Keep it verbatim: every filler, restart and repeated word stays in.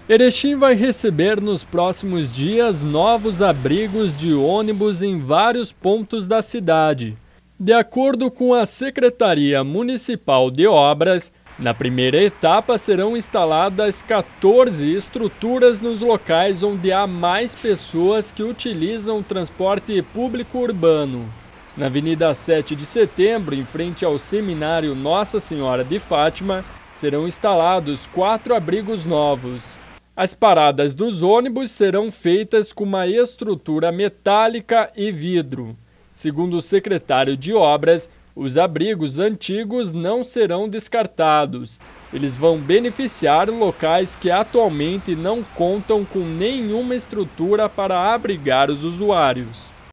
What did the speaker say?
Erechim vai receber nos próximos dias novos abrigos de ônibus em vários pontos da cidade. De acordo com a Secretaria Municipal de Obras, na primeira etapa serão instaladas quatorze estruturas nos locais onde há mais pessoas que utilizam o transporte público urbano. Na Avenida sete de Setembro, em frente ao Seminário Nossa Senhora de Fátima, serão instalados quatro abrigos novos. As paradas dos ônibus serão feitas com uma estrutura metálica e vidro. Segundo o secretário de Obras, os abrigos antigos não serão descartados. Eles vão beneficiar locais que atualmente não contam com nenhuma estrutura para abrigar os usuários.